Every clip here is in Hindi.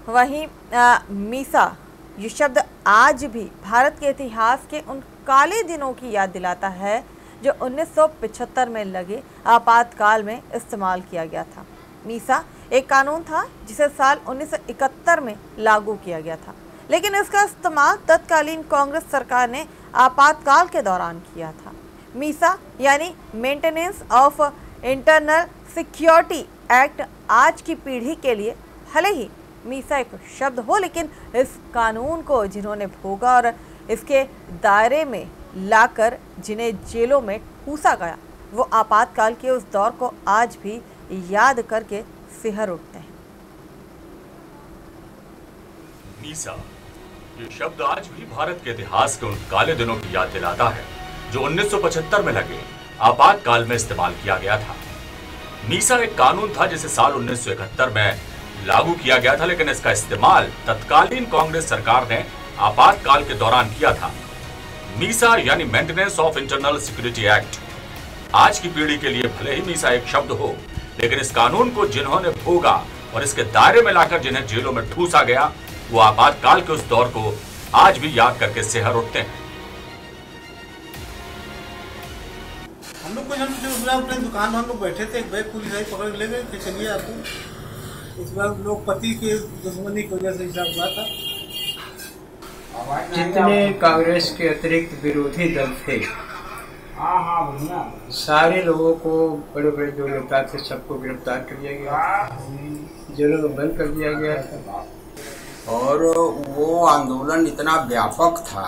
वहीं मीसा ये शब्द आज भी भारत के इतिहास के उन काले दिनों की याद दिलाता है जो 1975 में लगे आपातकाल में इस्तेमाल किया गया था। मीसा एक कानून था जिसे साल 1971 में लागू किया गया था, लेकिन इसका इस्तेमाल तत्कालीन कांग्रेस सरकार ने आपातकाल के दौरान किया था। मीसा यानी maintenance of internal security act आज की पीढ़ी के लिए भले ही मीसा एक शब्द हो, लेकिन इस कानून को जिन्होंने भोगा और इसके दायरे में लाकर जिन्हें जेलों में ठूसा गया, वो आपातकाल के उस दौर को आज भी याद करके सिहर उठते हैं। मीसा ये शब्द आज भी भारत के इतिहास के उन काले दिनों की याद दिलाता है जो 1975 में लगे आपातकाल में इस्तेमाल किया गया था। मीसा एक कानून था जिसे साल 1971 में लागू किया गया था, लेकिन इसका इस्तेमाल तत्कालीन कांग्रेस सरकार ने आपातकाल के दौरान किया था। मीसा यानी maintenance of internal security act आज की पीढ़ी के लिए भले ही मीसा एक शब्द हो, लेकिन इस कानून को जिन्होंने भोगा और इसके दायरे में लाकर जिन्हें जेलों में ठूसा गया, वो आपातकाल के उस दौर को आज भी याद करके सिहर उठते हैं। हम लोग अपने दुकान में हम लोग बैठे थे, एक बैग पुलिस आई पकड़ ले गए, फिर चलिए आपको इस बार लोग पति के दुश्मनी की वजह से हिसाब हुआ था। जितने कांग्रेस के अतिरिक्त विरोधी दल थे, सारे लोगों को, बड़े बड़े जो नेता थे सबको गिरफ्तार कर दिया गया, जेलों में बंद कर दिया गया। और वो आंदोलन इतना व्यापक था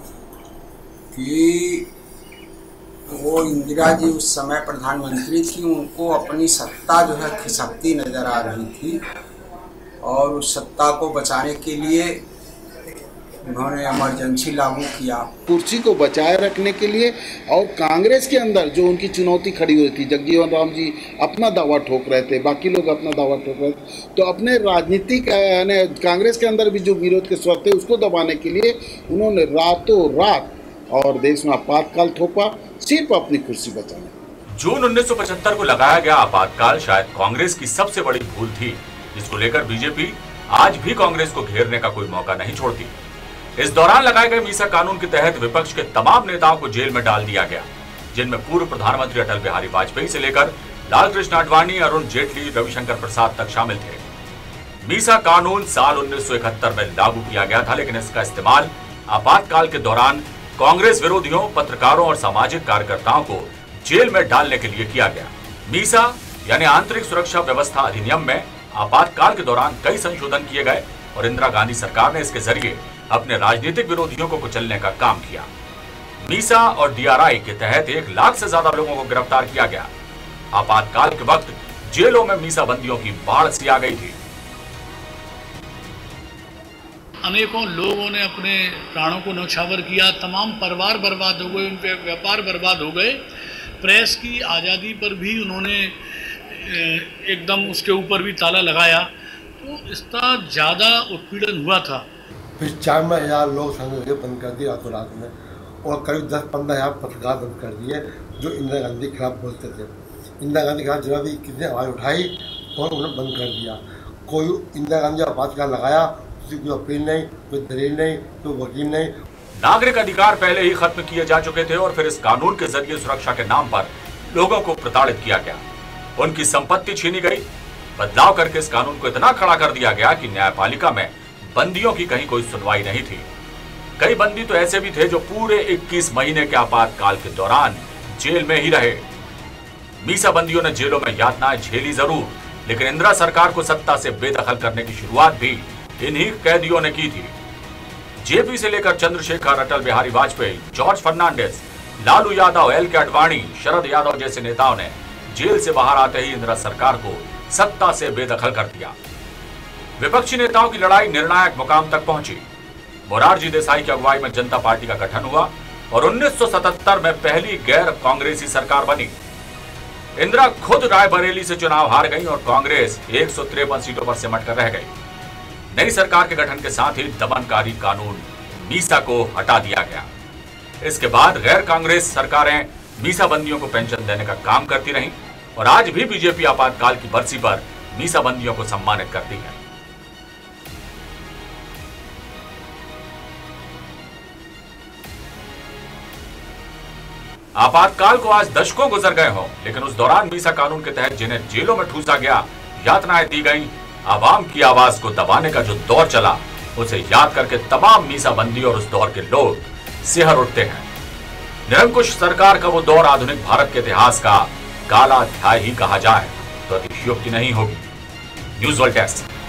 कि वो इंदिरा जी उस समय प्रधानमंत्री थी, उनको अपनी सत्ता जो है खिसकती नजर आ रही थी और उस सत्ता को बचाने के लिए उन्होंने इमरजेंसी लागू किया, कुर्सी को बचाए रखने के लिए। और कांग्रेस के अंदर जो उनकी चुनौती खड़ी हुई थी, जगजीवन राम जी अपना दावा ठोक रहे थे, बाकी लोग अपना दावा ठोक रहे थे, तो अपने राजनीतिक कांग्रेस के अंदर भी जो विरोध के स्वर थे उसको दबाने के लिए उन्होंने रातों रात और देश में आपातकाल थोपा, सिर्फ अपनी कुर्सी बचाने। जून 1975 को लगाया गया आपातकाल शायद कांग्रेस की सबसे बड़ी भूल थी, जिसको लेकर बीजेपी आज भी कांग्रेस को घेरने का कोई मौका नहीं छोड़ती। इस दौरान लगाए गए मीसा कानून के तहत विपक्ष के तमाम नेताओं को जेल में डाल दिया गया, जिनमें पूर्व प्रधानमंत्री अटल बिहारी वाजपेयी से लेकर लालकृष्ण आडवाणी, अरुण जेटली, रविशंकर प्रसाद तक शामिल थे। मीसा कानून साल 1971 में लागू किया गया था, लेकिन इसका इस्तेमाल आपातकाल के दौरान कांग्रेस विरोधियों, पत्रकारों और सामाजिक कार्यकर्ताओं को जेल में डालने के लिए किया गया। मीसा यानी आंतरिक सुरक्षा व्यवस्था अधिनियम में आपातकाल के दौरान कई संशोधन किए गए और इंदिरा गांधी सरकार ने इसके जरिए अपने राजनीतिक विरोधियों को कुचलने का काम किया। मीसा और डीआरआई के तहत 1 लाख से ज्यादा लोगों को गिरफ्तार किया गया। आपातकाल के वक्त जेलों में मीसा बंदियों की बाढ़ सी आ गई थी। अनेकों लोगों ने अपने प्राणों को न्यौछावर किया, तमाम परिवार बर्बाद हो गए, उनके व्यापार बर्बाद हो गए। प्रेस की आज़ादी पर भी उन्होंने एकदम उसके ऊपर भी ताला लगाया, तो इतना ज़्यादा उत्पीड़न हुआ था। फिर 4,000 लोग बंद कर दिए रातों रात में, और करीब 10-15,000 पत्रकार बंद कर दिए जो इंदिरा गांधी के खिलाफ बोलते थे। इंदिरा गांधी के खिलाफ जब भी कितने आवाज़ उठाई और उन्होंने बंद कर दिया। कोई इंदिरा गांधी आपातकाल लगाया, किसी कोई अपील नहीं, कोई दलील नहीं, कोई वकील नहीं। नागरिक अधिकार पहले ही खत्म किए जा चुके थे और फिर इस कानून के जरिए सुरक्षा के नाम पर लोगों को प्रताड़ित किया गया, उनकी संपत्ति छीनी गई। बदलाव करके इस कानून को इतना खड़ा कर दिया गया कि न्यायपालिका में बंदियों की कहीं कोई सुनवाई नहीं थी। कई बंदी तो ऐसे भी थे जो पूरे 21 महीने के आपातकाल के दौरान जेल में ही रहे। मीसा बंदियों ने जेलों में यातनाएं झेली जरूर, लेकिन इंदिरा सरकार को सत्ता से बेदखल करने की शुरुआत भी इन्हीं कैदियों ने की थी। जेपी से लेकर चंद्रशेखर, अटल बिहारी वाजपेयी, जॉर्ज फर्नांडिस, लालू यादव, एल.के. आडवाणी, शरद यादव जैसे नेताओं ने जेल से बाहर आते ही इंदिरा सरकार को सत्ता से बेदखल कर दिया। विपक्षी नेताओं की लड़ाई निर्णायक मुकाम तक पहुंची। मोरारजी देसाई की अगुवाई में जनता पार्टी का गठन हुआ और 1977 में पहली गैर कांग्रेसी सरकार बनी। इंदिरा खुद रायबरेली से चुनाव हार गई और कांग्रेस 153 सीटों पर सिमट कर रह गई। नई सरकार के गठन के साथ ही दमनकारी कानून मीसा को हटा दिया गया। इसके बाद गैर कांग्रेस सरकारें मीसा बंदियों को पेंशन देने का काम करती रहीं और आज भी बीजेपी आपातकाल की बरसी पर मीसा बंदियों को सम्मानित करती है। आपातकाल को आज दशकों गुजर गए हों, लेकिन उस दौरान मीसा कानून के तहत जिन्हें जेलों में ठूसा गया, यातनाएं दी गईं, आवाम की आवाज को दबाने का जो दौर चला, उसे याद करके तमाम मीसा बंदी और उस दौर के लोग सिहर उठते हैं। निरंकुश सरकार का वो दौर आधुनिक भारत के इतिहास का काला अध्याय ही कहा जाए तो अतिशयोक्ति नहीं होगी। News world desk.